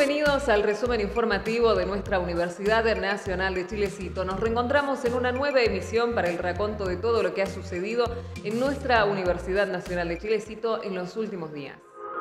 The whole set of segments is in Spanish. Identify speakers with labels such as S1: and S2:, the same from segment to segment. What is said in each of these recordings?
S1: Bienvenidos al resumen informativo de nuestra Universidad Nacional de Chilecito. Nos reencontramos en una nueva emisión para el raconto de todo lo que ha sucedido en nuestra Universidad Nacional de Chilecito en los últimos días.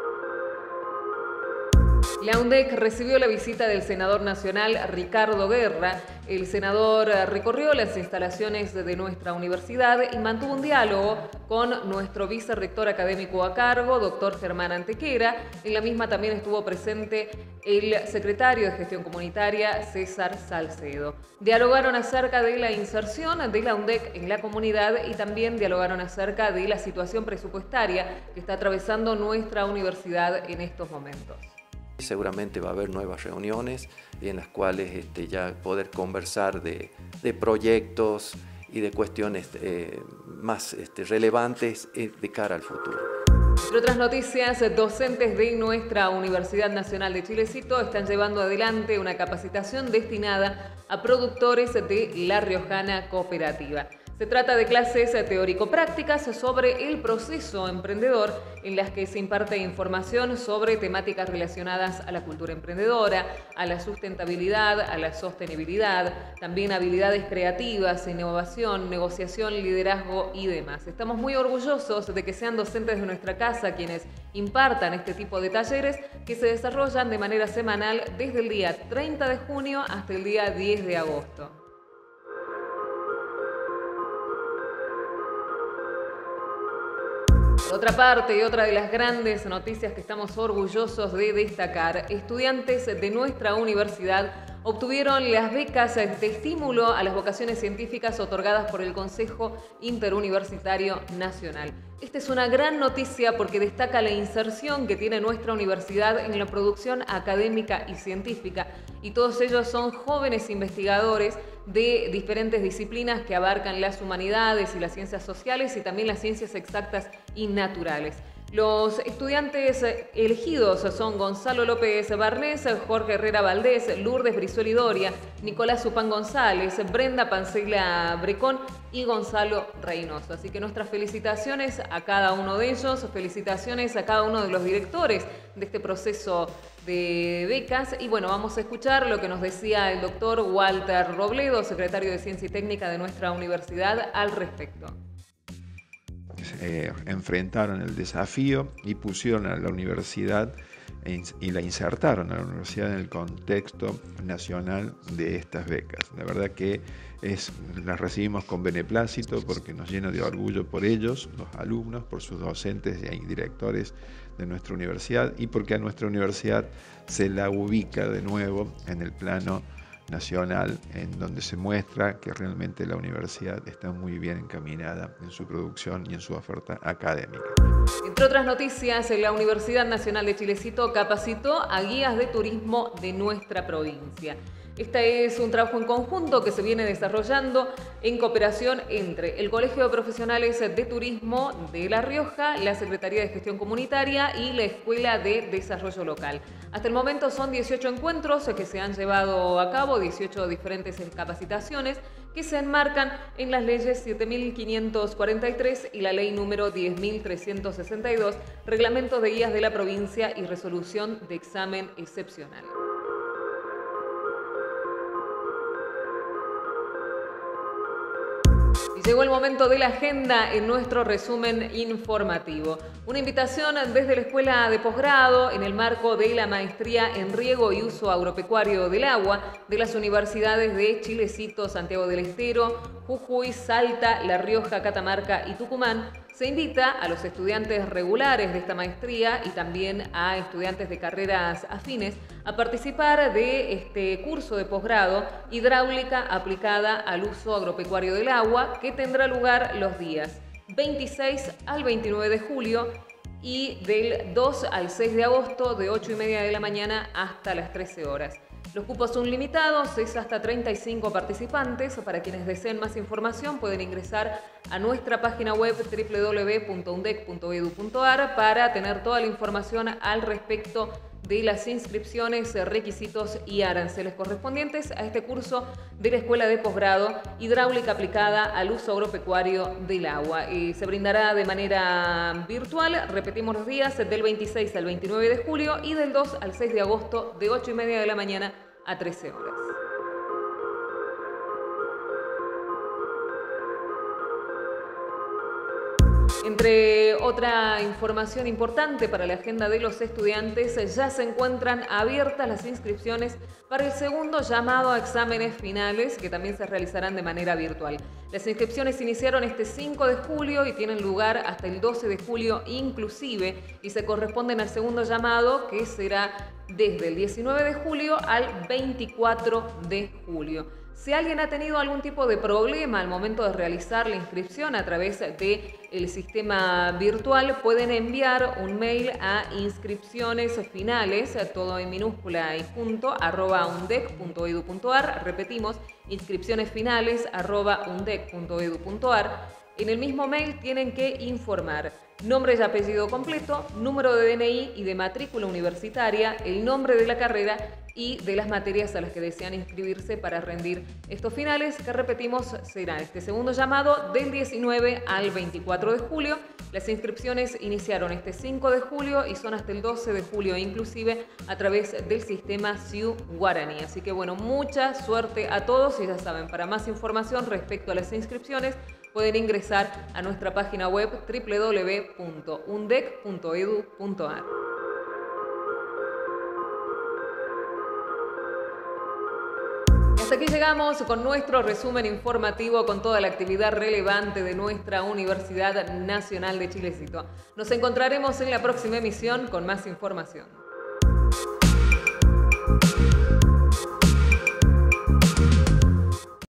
S1: La UNDEC recibió la visita del senador nacional Ricardo Guerra. El senador recorrió las instalaciones de nuestra universidad y mantuvo un diálogo con nuestro vicerrector académico a cargo, doctor Germán Antequera. En la misma también estuvo presente el secretario de Gestión Comunitaria, César Salcedo. Dialogaron acerca de la inserción de la UNDEC en la comunidad y también dialogaron acerca de la situación presupuestaria que está atravesando nuestra universidad en estos momentos.
S2: Seguramente va a haber nuevas reuniones en las cuales ya poder conversar de proyectos y de cuestiones más relevantes de cara al futuro.
S1: Entre otras noticias, docentes de nuestra Universidad Nacional de Chilecito están llevando adelante una capacitación destinada a productores de La Riojana Cooperativa. Se trata de clases teórico-prácticas sobre el proceso emprendedor en las que se imparte información sobre temáticas relacionadas a la cultura emprendedora, a la sustentabilidad, a la sostenibilidad, también habilidades creativas, innovación, negociación, liderazgo y demás. Estamos muy orgullosos de que sean docentes de nuestra casa quienes impartan este tipo de talleres que se desarrollan de manera semanal desde el día 30 de junio hasta el día 10 de agosto. Por otra parte, y otra de las grandes noticias que estamos orgullosos de destacar, estudiantes de nuestra universidad obtuvieron las becas de estímulo a las vocaciones científicas otorgadas por el Consejo Interuniversitario Nacional. Esta es una gran noticia porque destaca la inserción que tiene nuestra universidad en la producción académica y científica, y todos ellos son jóvenes investigadores de diferentes disciplinas que abarcan las humanidades y las ciencias sociales y también las ciencias exactas y naturales. Los estudiantes elegidos son Gonzalo López Barnés, Jorge Herrera Valdés, Lourdes Brizuela Doria, Nicolás Upán González, Brenda Pancela Brecón y Gonzalo Reynoso. Así que nuestras felicitaciones a cada uno de ellos, felicitaciones a cada uno de los directores de este proceso de becas. Y bueno, vamos a escuchar lo que nos decía el doctor Walter Robledo, secretario de Ciencia y Técnica de nuestra universidad, al respecto.
S3: Enfrentaron el desafío y pusieron a la universidad y la insertaron a la universidad en el contexto nacional de estas becas. La verdad que las recibimos con beneplácito porque nos llena de orgullo por ellos, los alumnos, por sus docentes y directores de nuestra universidad y porque a nuestra universidad se la ubica de nuevo en el plano nacional, en donde se muestra que realmente la universidad está muy bien encaminada en su producción y en su oferta académica.
S1: Entre otras noticias, la Universidad Nacional de Chilecito capacitó a guías de turismo de nuestra provincia. Este es un trabajo en conjunto que se viene desarrollando en cooperación entre el Colegio de Profesionales de Turismo de La Rioja, la Secretaría de Gestión Comunitaria y la Escuela de Desarrollo Local. Hasta el momento son 18 encuentros que se han llevado a cabo, 18 diferentes capacitaciones que se enmarcan en las leyes 7.543 y la ley número 10.362, reglamentos de guías de la provincia y resolución de examen excepcional. Llegó el momento de la agenda en nuestro resumen informativo. Una invitación desde la Escuela de Posgrado en el marco de la Maestría en Riego y Uso Agropecuario del Agua de las universidades de Chilecito, Santiago del Estero, Jujuy, Salta, La Rioja, Catamarca y Tucumán. Se invita a los estudiantes regulares de esta maestría y también a estudiantes de carreras afines a participar de este curso de posgrado Hidráulica aplicada al uso agropecuario del agua, que tendrá lugar los días 26 al 29 de julio y del 2 al 6 de agosto de 8:30 de la mañana hasta las 13 horas. Los cupos son limitados, es hasta 35 participantes. Para quienes deseen más información pueden ingresar a nuestra página web www.undec.edu.ar para tener toda la información al respecto de las inscripciones, requisitos y aranceles correspondientes a este curso de la Escuela de Posgrado Hidráulica aplicada al uso agropecuario del agua. Se brindará de manera virtual, repetimos los días, del 26 al 29 de julio y del 2 al 6 de agosto de 8:30 de la mañana a 13 horas. Entre otra información importante para la agenda de los estudiantes, ya se encuentran abiertas las inscripciones para el segundo llamado a exámenes finales, que también se realizarán de manera virtual. Las inscripciones iniciaron este 5 de julio y tienen lugar hasta el 12 de julio inclusive, y se corresponden al segundo llamado, que será desde el 19 de julio al 24 de julio. Si alguien ha tenido algún tipo de problema al momento de realizar la inscripción a través del sistema virtual, pueden enviar un mail a inscripcionesfinales, todo en minúscula y junto, @undec.edu.ar. Repetimos, inscripcionesfinales@undec.edu.ar. En el mismo mail tienen que informar nombre y apellido completo, número de DNI y de matrícula universitaria, el nombre de la carrera y de las materias a las que desean inscribirse para rendir estos finales, que repetimos será este segundo llamado del 19 al 24 de julio. Las inscripciones iniciaron este 5 de julio y son hasta el 12 de julio inclusive a través del sistema SIU Guaraní. Así que bueno, mucha suerte a todos y ya saben, para más información respecto a las inscripciones pueden ingresar a nuestra página web www.undec.edu.ar. Hasta aquí llegamos con nuestro resumen informativo con toda la actividad relevante de nuestra Universidad Nacional de Chilecito. Nos encontraremos en la próxima emisión con más información.